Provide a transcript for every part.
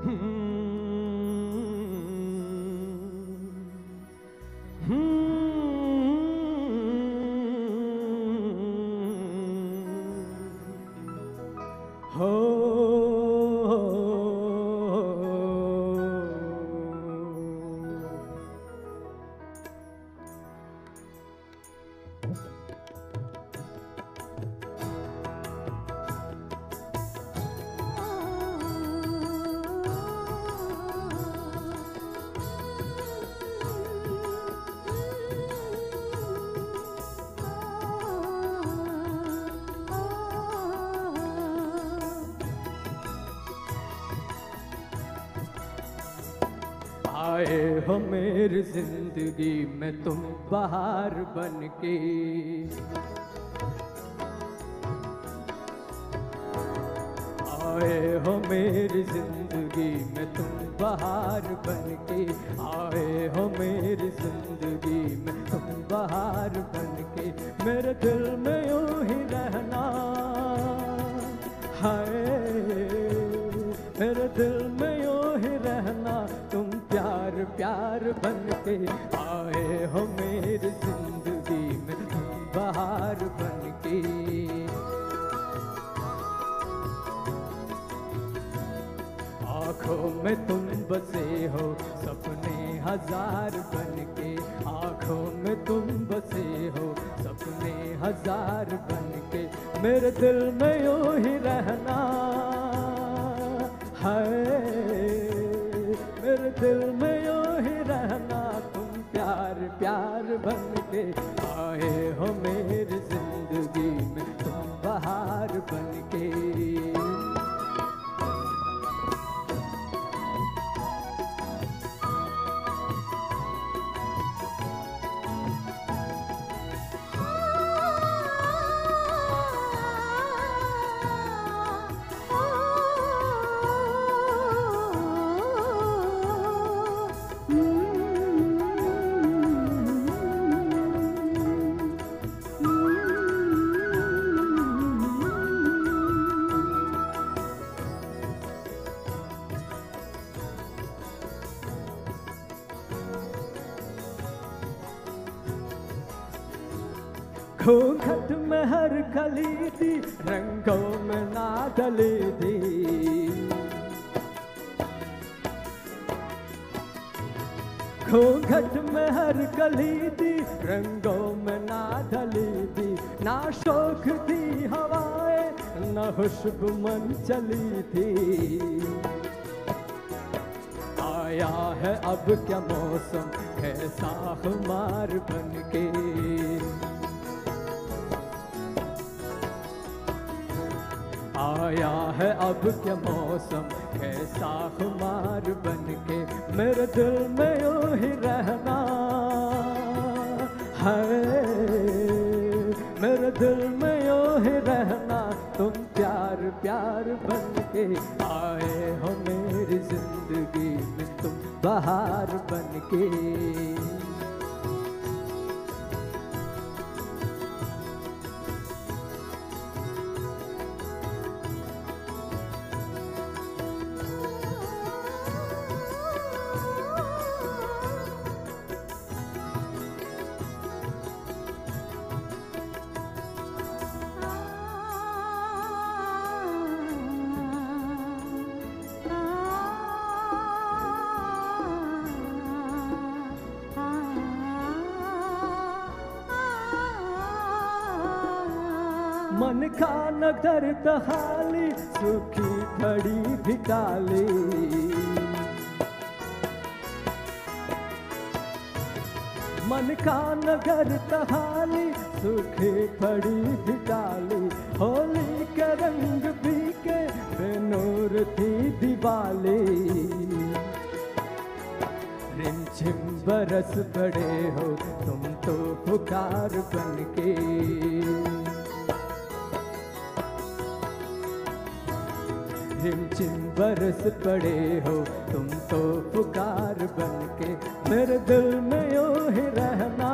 आए हो मेरी जिंदगी में तुम बहार बनके, आए हो मेरी जिंदगी में तुम बहार बनके, आए हो मेरी जिंदगी में तुम बहार बनके, मेरे दिल में यूं ही रहना, हाय मेरे दिल में यूं ही रहना, तुम प्यार प्यार बनके, आए हो मेरी जिंदगी में तुम बहार बनके। आँखों में तुम बसे हो सपने हजार बनके, आँखों में तुम बसे हो सपने हजार बनके, मेरे दिल में यूं ही रहना, हाय मेरे दिल में यूं ही रहना, तुम प्यार प्यार बनके, आए हो मेरी जिंदगी में तुम बहार बनके। घूंघट में हर कली थी, रंगों में ना डली थी, घूंघट में हर कली थी, रंगों में ना ढली थी, ना शौक थी हवाएं ना खुशबू मन चली थी, आया है अब क्या मौसम कैसा खुमार बनके, आया है अब क्या मौसम कैसा खुमार बनके, मेरे दिल में यूं ही रहना, है मेरे दिल में यूं ही रहना, तुम प्यार प्यार बनके, आए हो मेरी जिंदगी में तुम बहार बनके। मन का नगर तहाली सूखी खड़ी भिटाली, मन का नगर तहाली सूखी खड़ी भिटाली, होली के रंग फीके बेनूर थी दिवाली, रिमझिम बरस पड़े हो तुम तो पुकार बनके, रिमझिम बरस पड़े हो तुम तो पुकार बनके, मेरे दिल में यूं ही रहना,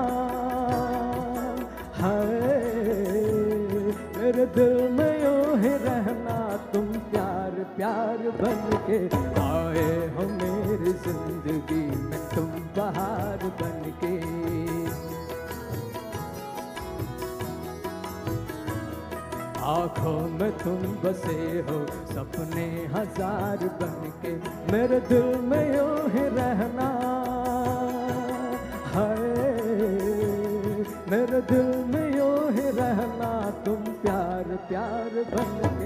हाय मेरे दिल में यूं ही रहना, तुम प्यार प्यार बन के आए हो मेरी जिंदगी में तुम बहार बन के। आँखों में तुम बसे हो सपने हजार बन के, मेरे दिल में यूं ही रहना है, मेरे दिल में यूं ही रहना, तुम प्यार प्यार बन